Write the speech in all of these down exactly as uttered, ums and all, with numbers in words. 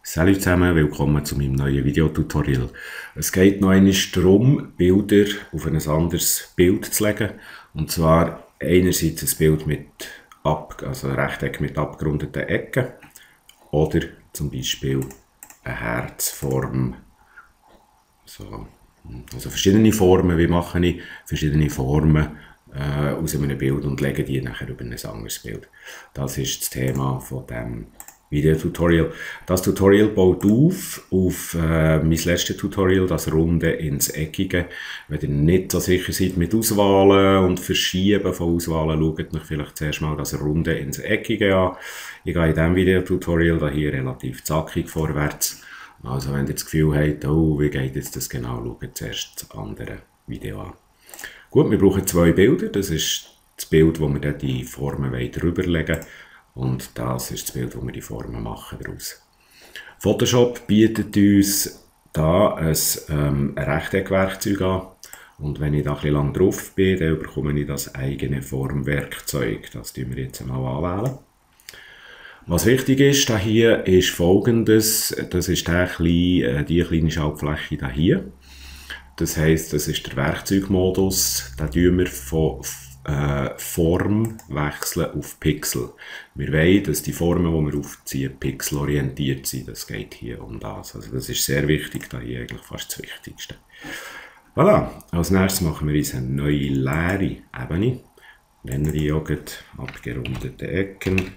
Salut zusammen, willkommen zu meinem neuen Videotutorial. Es geht noch einmal darum, Bilder auf ein anderes Bild zu legen. Und zwar einerseits ein Bild mit ab, also ein Rechteck mit abgerundeten Ecken oder zum Beispiel eine Herzform. So. Also verschiedene Formen, wie mache ich verschiedene Formen äh, aus einem Bild und lege die nachher über ein anderes Bild. Das ist das Thema von dem Videotutorial. Das Tutorial baut auf auf äh, mein letztes Tutorial, das Runde ins Eckige. Wenn ihr nicht so sicher seid mit Auswahlen und Verschieben von Auswahlen, schaut euch vielleicht zuerst mal das Runde ins Eckige an. Ich gehe in diesem Videotutorial hier relativ zackig vorwärts. Also wenn ihr das Gefühl habt, oh, wie geht jetzt das genau, schaut zuerst das andere Video an. Gut, wir brauchen zwei Bilder. Das ist das Bild, wo wir dann die Formen drüber legen wollen. Und das ist das Bild, wo wir die Formen machen daraus. Photoshop bietet uns da ein, ähm, ein Rechteckwerkzeug an. Und wenn ich da ein bisschen lang drauf bin, dann bekomme ich das eigene Formwerkzeug. Das tun wir jetzt mal anwählen. Was wichtig ist hier, ist Folgendes. Das ist der kleine, die kleine Schaltfläche hier. Das heisst, das ist der Werkzeugmodus. Da tun wir von äh, Form wechseln auf Pixel. Wir wollen, dass die Formen, die wir aufziehen, pixelorientiert sind. Das geht hier um das. Also das ist sehr wichtig, da hier eigentlich fast das Wichtigste. Voilà. Als nächstes machen wir uns eine neue leere Ebene. Nennen wir die auch abgerundete Ecken.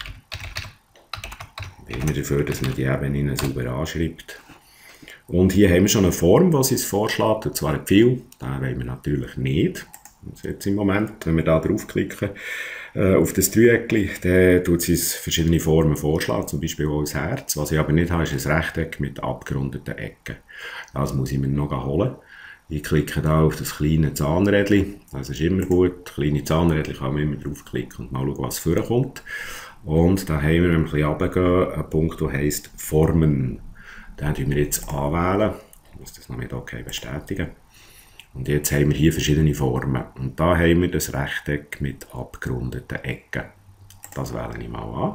Immer dafür, dass man die Ebene sauber anschreibt. Und hier haben wir schon eine Form, die uns vorschlägt, und zwar ein Pfeil. Den wollen wir natürlich nicht. Also jetzt im Moment, wenn wir da draufklicken äh, auf das Dreieckchen, dann tut es uns verschiedene Formen vorschlagen, zum Beispiel auch ein Herz. Was ich aber nicht habe, ist ein Rechteck mit abgerundeten Ecken. Das muss ich mir noch holen. Ich klicke da auf das kleine Zahnrädchen. Das ist immer gut. Kleine Zahnrädchen kann man immer draufklicken und mal schauen, was vorkommt. Und da haben wir ein bisschen runtergehen, einen Punkt, der heisst Formen. Den tun wir jetzt anwählen. Ich muss das noch mit OK bestätigen. Und jetzt haben wir hier verschiedene Formen. Und da haben wir das Rechteck mit abgerundeten Ecken. Das wähle ich mal an.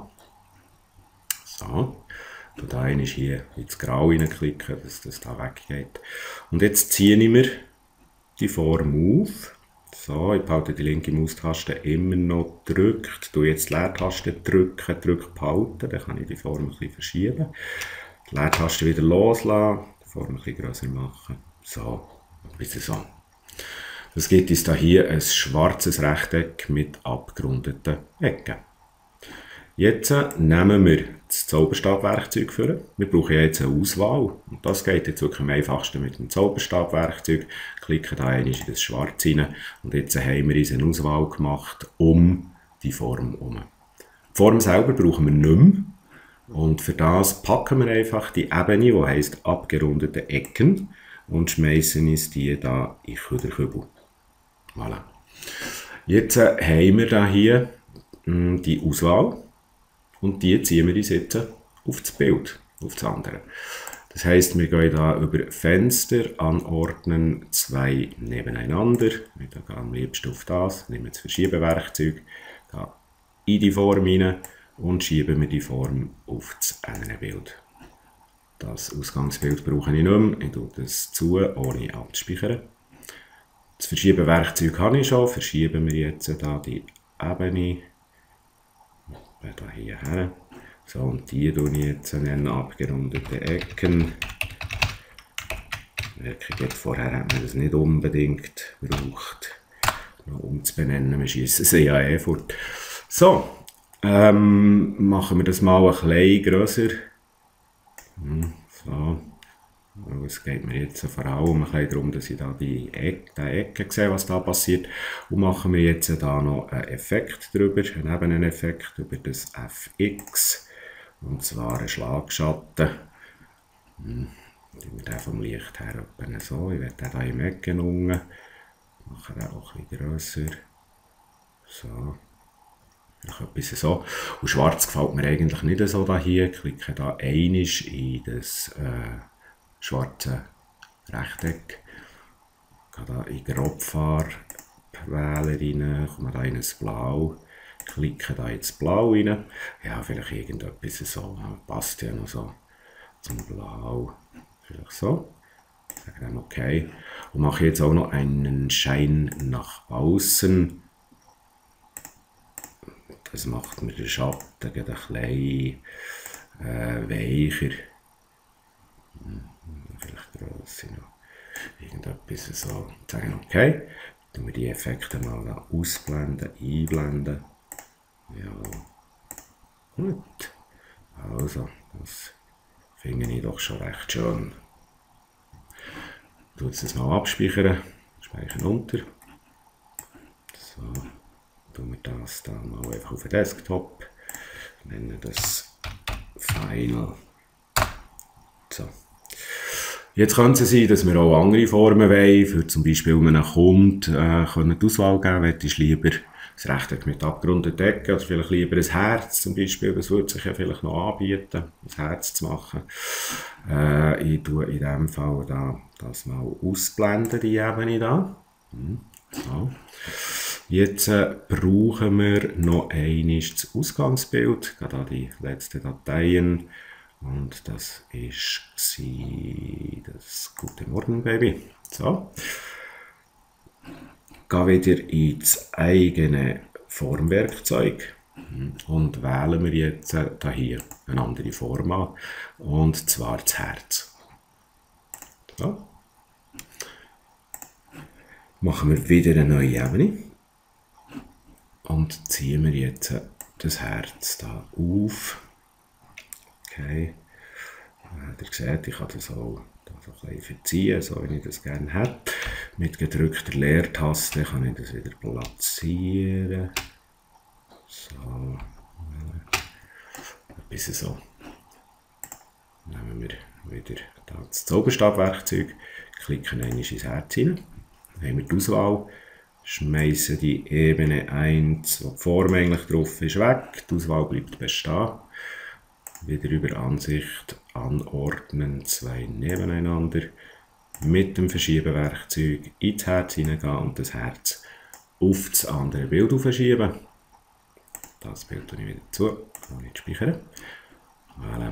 So. Und da ist hier ins Grau reinklicken, dass das da weggeht. Und jetzt ziehe ich mir die Form auf. So, ich behalte die linke Maustaste immer noch gedrückt. Ich jetzt die Leertaste drücken, drück behalten. Dann kann ich die Form ein bisschen verschieben. Die Leertaste wieder loslassen, die Form ein bisschen grösser machen. So, ein bisschen so. Das gibt uns hier ein schwarzes Rechteck mit abgerundeten Ecken. Jetzt nehmen wir das Zauberstabwerkzeug für. Wir brauchen jetzt eine Auswahl. Und das geht jetzt wirklich am einfachsten mit dem Zauberstabwerkzeug. Klicken da einmal in das Schwarz rein. Und jetzt haben wir uns eine Auswahl gemacht um die Form herum. Die Form selber brauchen wir nicht mehr. Und für das packen wir einfach die Ebene, die heisst abgerundete Ecken, und schmeißen uns die da in den Köderkübel. Voilà. Jetzt äh, haben wir da hier mh, die Auswahl. Und die ziehen wir uns jetzt auf das Bild, auf das andere. Das heisst, wir gehen hier über Fenster, anordnen, zwei nebeneinander. Wir gehen am liebsten auf das, nehmen das Verschiebewerkzeug, gehen in die Form rein und schieben wir die Form auf das andere Bild. Das Ausgangsbild brauche ich nicht mehr, ich tue das zu, ohne abzuspeichern. Das Verschiebewerkzeug habe ich schon, verschieben wir jetzt hier die Ebene. Da hierher. So, und die tue ich jetzt nennen abgerundete Ecken. Ich merke, jetzt vorher hat man das nicht unbedingt gebraucht, noch umzubenennen. Wir schießen sie ja eh fort. So, ähm, machen wir das mal ein bisschen grösser. So. Es geht mir jetzt vor allem ein bisschen darum, dass ich da die Ecke, die Ecke sehe, was da passiert. Und machen wir jetzt da noch einen Effekt drüber, einen Ebeneneffekt über das F X. Und zwar einen Schlagschatten. Hm. Ich den vom Licht her so. Ich werde den hier im Ecken unten. Mache den auch ein bisschen grösser. So. Etwas so. Und schwarz gefällt mir eigentlich nicht so da hier. Ich klicke da einmal in das äh, schwarze Rechteck. Ich gehe da in Grobfarbe wählen rein, komme da in das Blau, klicke da ins Blau rein. Ja, vielleicht irgendetwas so, passt ja noch so. zum Blau. Vielleicht so. Sage dann okay. Und mache jetzt auch noch einen Schein nach außen. Das macht mir den Schatten ein bisschen äh, weicher. Vielleicht grösser noch. Irgendetwas so. Sagen okay. Dann wir die Effekte mal ausblenden, einblenden. Ja. Gut. Also, das finde ich doch schon recht schön. Ich tue das mal abspeichern. Speichern unter. So. Tun wir das dann mal einfach auf den Desktop. Nennen das Final. So. Jetzt könnte es sein, dass wir auch andere Formen wollen, für zum Beispiel einem Kunden äh, können die Auswahl geben, möchtest du lieber das Rechteck mit abgerundeten Ecken oder vielleicht lieber ein Herz zum Beispiel, das würde sich ja vielleicht noch anbieten, ein Herz zu machen. Äh, ich tue in diesem Fall da, das mal ausblenden, die Ebene da. So. Jetzt äh, brauchen wir noch einmal das Ausgangsbild, gerade die letzten Dateien. Und das ist das Guten Morgen, Baby. So. Gehe wieder ins eigene Formwerkzeug und wählen wir jetzt äh, hier eine andere Form an. Und zwar das Herz. So. Machen wir wieder eine neue Ebene. Und ziehen wir jetzt äh, das Herz da auf. Okay, äh, ihr seht, ich kann das auch da so ein bisschen verziehen, so wie ich das gerne hätte. Mit gedrückter Leertaste kann ich das wieder platzieren. So, äh, bis so. Nehmen wir wieder das Zauberstabwerkzeug, klicken einmal ins Herz rein, dann haben wir die Auswahl. Schmeißen die Ebene eins, wo die Form eigentlich drauf ist, weg. Die Auswahl bleibt bestehen. Wieder über Ansicht anordnen, zwei nebeneinander. Mit dem Verschiebewerkzeug ins Herz hineingehen und das Herz auf das andere Bild aufschieben. Das Bild tue ich wieder zu, kann nicht speichern. Voilà.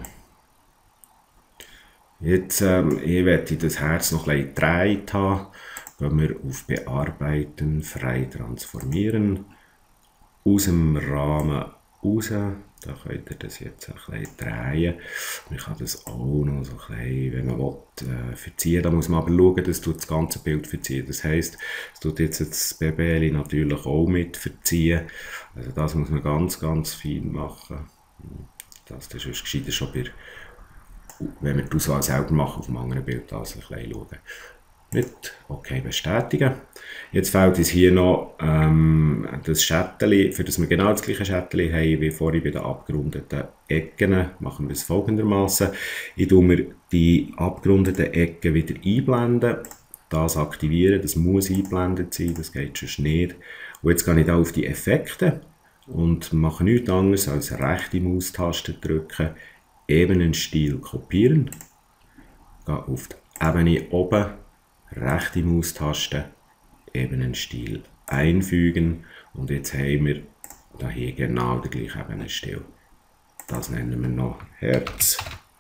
Jetzt ähm, ich möchte das Herz noch ein bisschen gedreht haben. Gehen wir auf Bearbeiten, frei transformieren, aus dem Rahmen raus, da könnt ihr das jetzt ein bisschen drehen. Man kann das auch noch so ein bisschen, wenn man will, äh, verziehen, da muss man aber schauen, dass das ganze Bild verziehen. Das heisst, es tut jetzt das Baby natürlich auch mit verziehen, also das muss man ganz, ganz fein machen. Das, das ist gescheiter schon bei, wenn wir die Auswahl selber machen, auf einem anderen Bild das ein bisschen schauen. Mit OK bestätigen. Jetzt fehlt uns hier noch ähm, das Schättchen, für das wir genau das gleiche Schättchen haben wie vorhin bei den abgerundeten Ecken. Machen wir es folgendermaßen. Ich tue mir die abgerundeten Ecken wieder einblenden. Das aktivieren, das muss eingeblendet sein, das geht sonst nicht. Und jetzt gehe ich da auf die Effekte und mache nichts anderes als rechte Maustaste drücken, Ebenenstil kopieren. Gehe auf die Ebene oben. Rechte Maustaste, Ebenenstil einfügen und jetzt haben wir da hier genau den gleichen Ebenenstil. Das nennen wir noch Herz.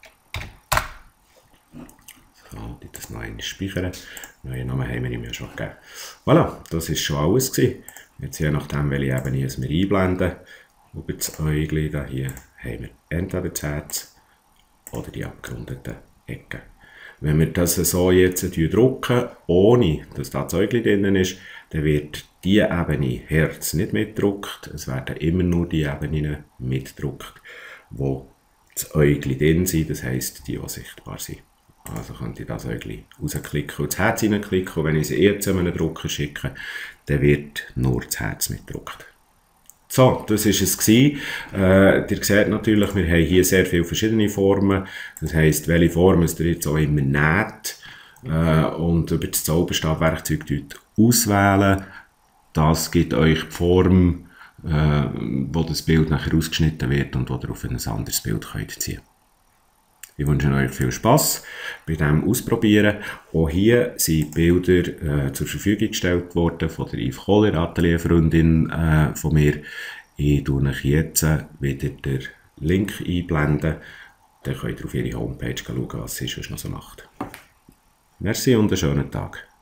So, das noch einmal speichern. Neuen Namen haben wir ihm ja schon gegeben. Voilà, das ist schon alles gewesen. Jetzt je nachdem, welche Ebene wir einblenden, über das Äuglein da hier haben wir entweder das Herz oder die abgerundeten Ecken. Wenn wir das so jetzt drücken, ohne dass da das Äuglein drin ist, dann wird die Ebene Herz nicht mitgedruckt. Es werden immer nur die Ebenen mitgedruckt, wo das Äuglein drin sind, das heisst, die, die sichtbar sind. Also könnt ihr das Äuglein rausklicken und das Herz reinklicken. Und wenn ich sie jetzt einen Drucker schicke, dann wird nur das Herz mitgedruckt. So, das war es gewesen. Äh, ihr seht natürlich, wir haben hier sehr viele verschiedene Formen. Das heisst, welche Form ihr jetzt auch immer näht äh, und über das Zauberstabwerkzeug auswählen. Das gibt euch die Form, äh, wo das Bild nachher ausgeschnitten wird und wo ihr auf ein anderes Bild könnt ziehen könnt. Ich wünsche euch viel Spass bei dem Ausprobieren. Auch hier sind Bilder äh, zur Verfügung gestellt worden von der Yves Kohler, Atelierfreundin äh, von mir. Ich tue euch jetzt wieder den Link einblenden dann könnt ihr auf ihre Homepage schauen, was sie sonst noch so macht. Merci und einen schönen Tag.